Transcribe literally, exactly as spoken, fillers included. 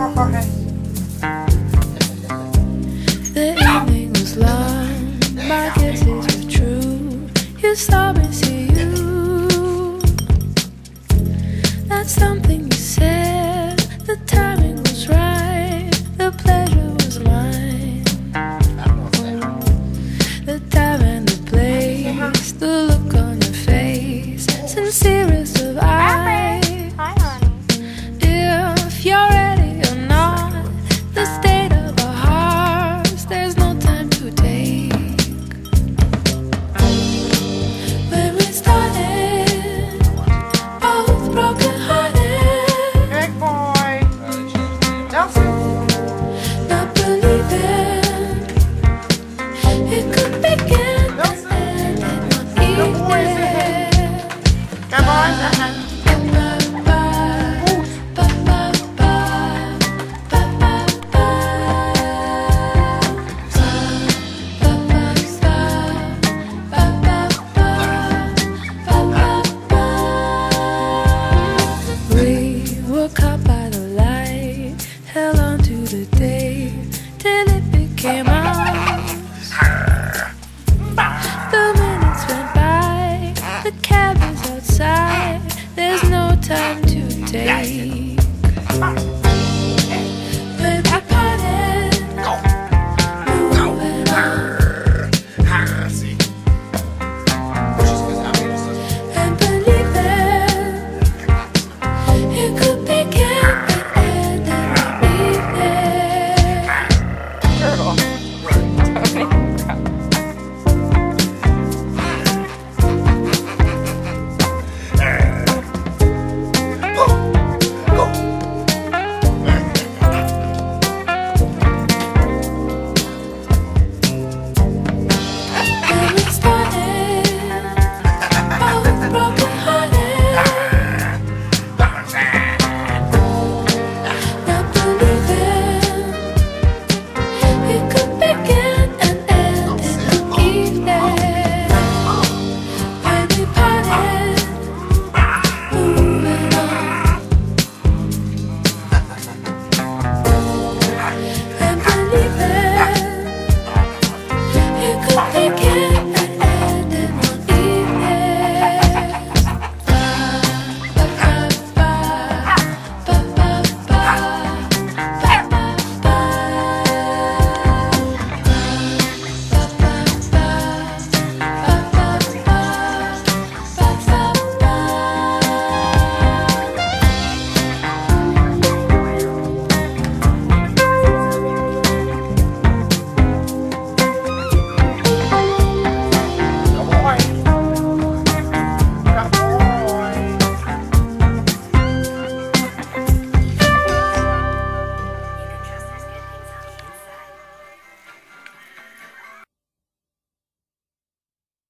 The evening was long, my guesses were true. You saw me see you. That's something you said. The timing was right, the pleasure was mine. The time and the place, the look on your face, sincerest of eyes. If you're ready or not, the state of our hearts, there's no time to take. When we started, both broken hearted, Big boy. Nelson. not believing it could begin and end in The one boys ahead. evening. Come on. We were caught by the light, held on to the day.